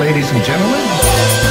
ladies and gentlemen.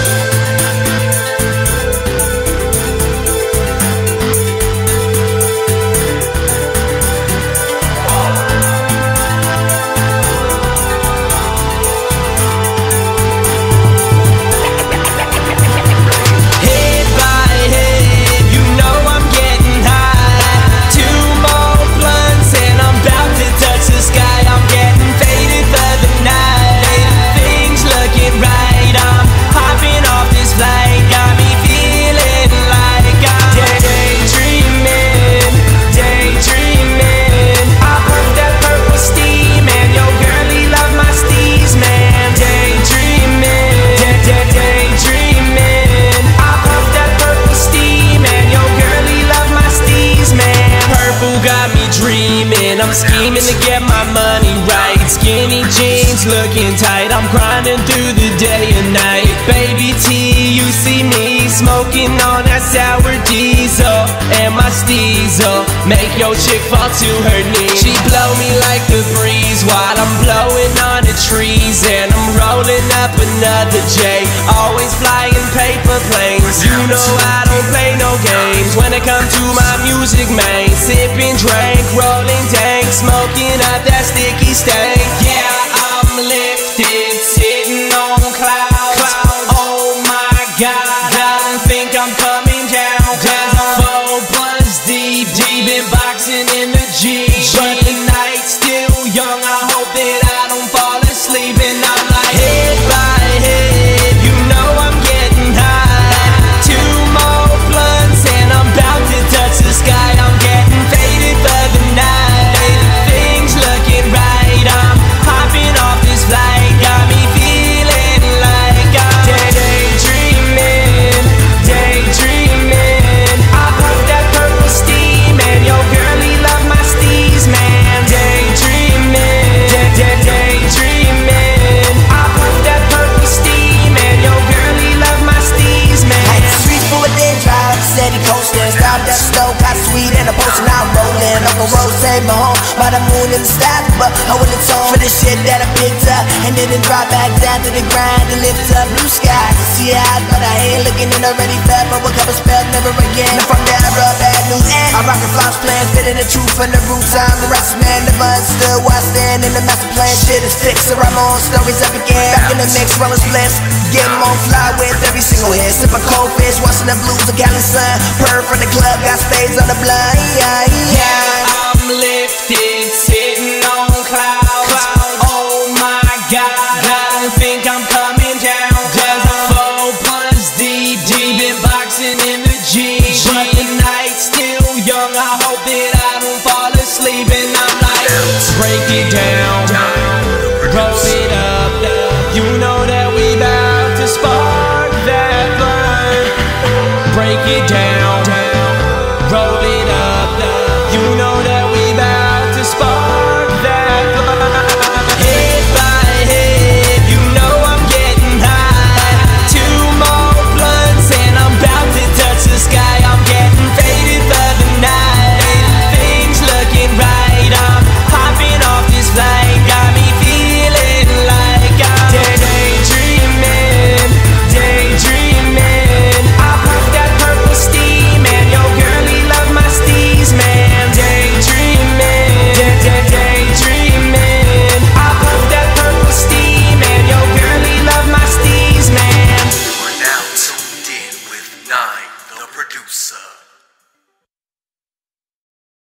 I'm scheming to get my money right. Skinny jeans looking tight, I'm grinding through the day and night. Baby T, you see me smoking on that sour diesel, and my steezel make your chick fall to her knees. She blow me like the breeze while I'm blowing on the trees, and I'm rolling up another J, always flying paper planes. You know I don't play no games when it comes to my music, man. Sipping, drink, rolling dank, smoking up that sticky stank. Yeah, I'm lifted, sitting on clouds. Oh my God, I don't think I'm coming down. 'Cause I'm 4 blunts deep, deep in boxing in the G. But the night's still young, I hope that I don't fall asleep. And I'm like, head by head, you know I'm getting high. 2 more blunts and I'm about to touch the sky. I'm getting faded for the night. Things looking right, I'm hopping off this flight. Got me feeling like I'm daydreaming, daydreaming. I pump that purple steam and your girlie love my steez, man. Daydreaming, daydreaming. I pump that purple steam and your girlie love my steez, man. Like the streets full of dead drive, steady coasting. Stopped at the stove, got sweet and a potion. I'm rolling up a road, save my home by the moon in the sky, but I will atone for the shit that I picked up and then drop back down to the grind and lift up blue skies. See eyes, but I ain't looking and already felt, but what couple spell never again. And from there I rub bad news. I rock the flops plans, fitting the truth from the roots. I'm the rest man, never understood why I stand in the master plan. Shit is fixed, so I'm on stories up again. Back in the mix, rolling splits, get on fly with every single hit. Sip a cold fish, watching the blues, a gallon sun. Purr from the club, got spades on the blind. Yeah, I'm lifted, sitting on clouds. Oh my God, I don't think I'm coming down. 'Cause I'm 4 blunts deep, deep in boxing in the G. But the night's still young, I hope that I don't fall asleep. And I'm like, break it down.